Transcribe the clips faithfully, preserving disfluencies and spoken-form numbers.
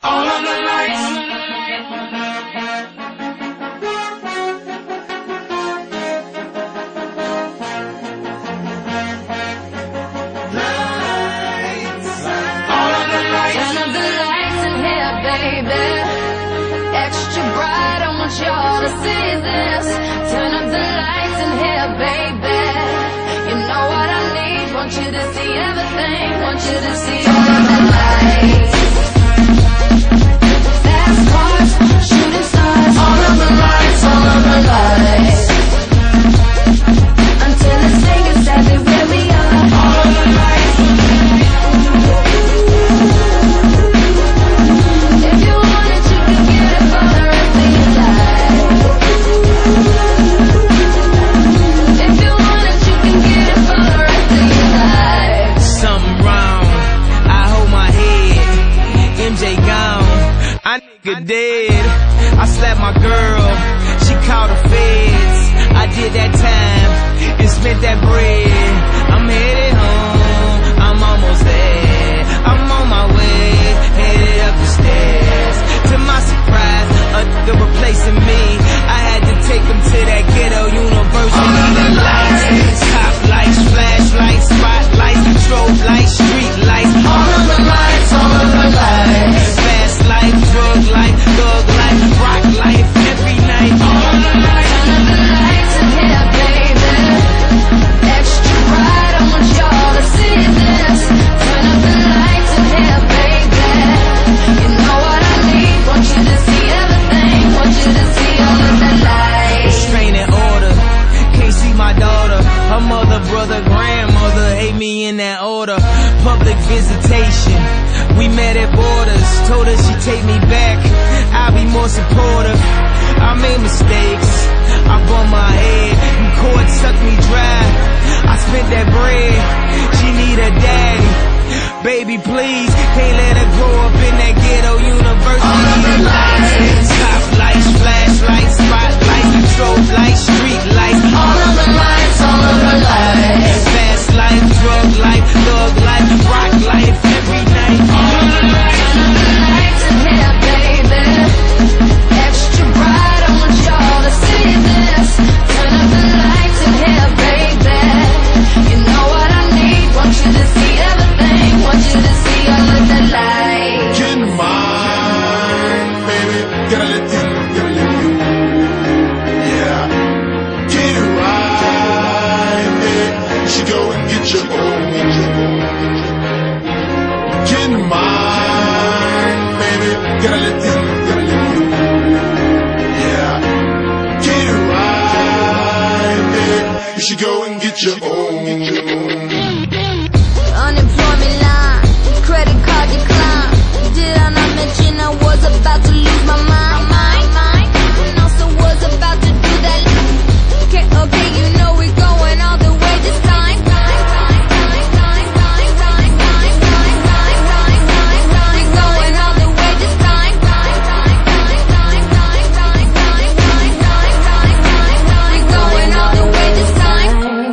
All of the lights. Lights. All of the lights. Turn up the lights in here, baby. Extra bright, I want y'all to see this. Turn up the lights in here, baby. You know what I need. Want you to see everything. Want you to see all of the lights. Fast cars, shooting stars. All of the lights, all of the lights. Until it's saying exactly where we are. All of the lights. If you want it, you can get it for the rest of your life. If you want it, you can get it for the rest of your life. Something wrong, I hold my head. M J gone, I nigga dead. I slapped my girl, she called the feds. I did that time and spent that bread. I'm headed home, I'm almost there. I'm on my way, headed up the stairs. To my surprise, a nigga replacing me. I had to take him to that ghetto university. The lights, top lights, flashlights, spotlights, strobe lights, street lights. All of the lights, all of the lights. Fast life, drug life, thug life, rock life, every night. All of the lights. Turn up the lights in here, baby. Extra bright, I want y'all to see this. Turn up the lights in here, baby. You know what I need. Want you to see everything. Want you to see all of the lights. Restraining order, can't see my daughter. Her mother, brother, grandmother hate me in that order. Public visitation, we met at borders. Told her she'd take me back, I'll be more supportive. I made mistakes, I bumped my head, and court sucked me dry. I spent that bread, she need a daddy. Baby, please, can't let her grow up in that ghetto university. All of the lights. Top lights, flashlights, spotlights, strobe lights, street lights. All of the lights, all of the lights. Fast life, drug life, thug life, rock life, every night. All of the lights. Turn up the lights in here, baby. Extra bright, I want y'all to see this. Turn up the lights in here, baby. You know what I need. Want you to see everything. Want you to see all of the lights. Get mine, baby. Gotta let you, gotta let you. Yeah. Get it right, baby. You should go and get your own. Get mine, baby. Gotta let you, gotta let you. Yeah. Get it right, baby. You should go and get your own. Unemployment line, credit card decline. Did I not mention I was about to lose my mind? And also was about to do that. Okay, okay, you know we're going all the way this time. We're going all the way this time. We're going all the way this time.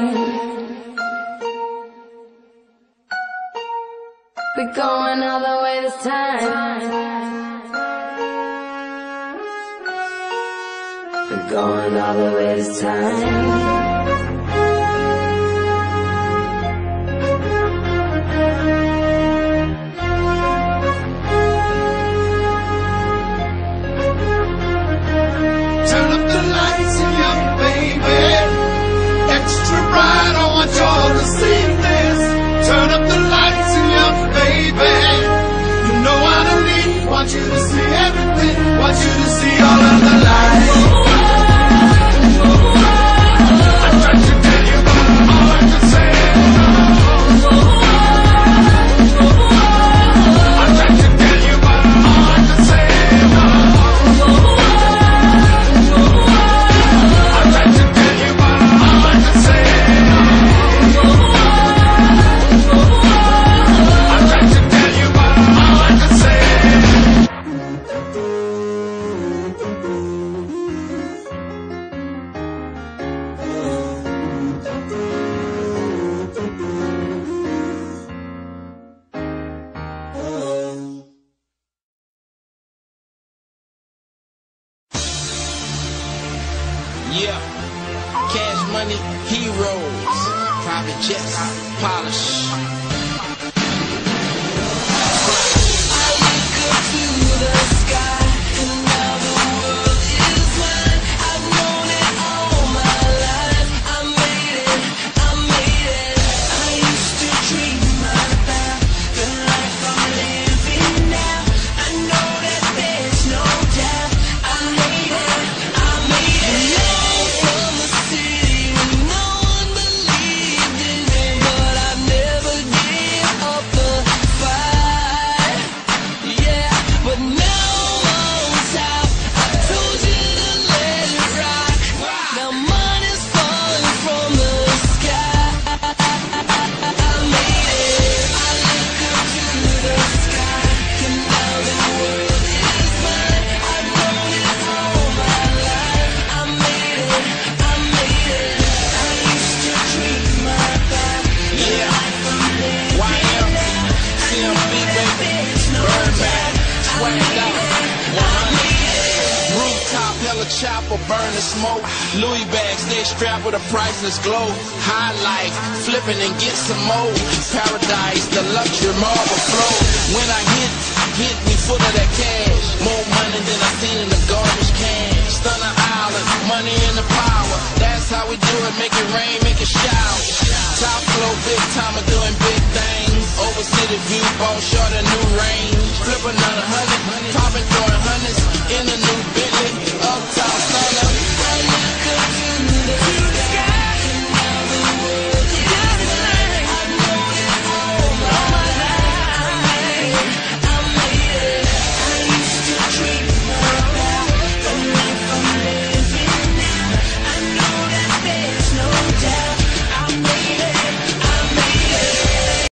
We're going all the way this time. We're going all the way this time. Turn up the lights in here, baby. Extra bright, I want y'all to see this. Turn up the lights in here, baby. You know what I need. Want you to see everything. Want you to see all of the lights. I tried to tell you, but all I could say is no. I tried to tell you, but all I could say is no. I tried to tell you, but all I could say is no. I tried to tell you, but all I could say is no. private jets, polish. I look up to the sky, and now the world is mine. I've known it all my life. I made it, I made it. I used to dream about the life I'm living now. I know that there's no doubt. I made it, I made it. Known from the city when no one believed in me, but I never gave up the fight. Yeah, but now I'm on top. I told you to let it rock. Now money's falling from the sky. I made it. I look up to the sky, and now the world is mine. I've known it all my life. I made it. I made it. I used to dream about the Yeah. life I'm living Y M, now. C M B, baby, There's no Birdman, swagged out, one hundred. made it. Rooftop, hella chopper, burning smoke. Louis bags, stay strapped with a priceless glow. High life, flipping and get some more. Paradise, the luxury marble flow. When I hit, hit me full of that cash. More money than I seen in the garbage can. Stunner Island, money and the power. That's how we do it, make it rain, make it shower. Top flow, big time, doing big things. Over city view, ball short a new range. Flip another hundred, popping, throwing hundreds in a new Bentley. Uptown stunner. I look up to the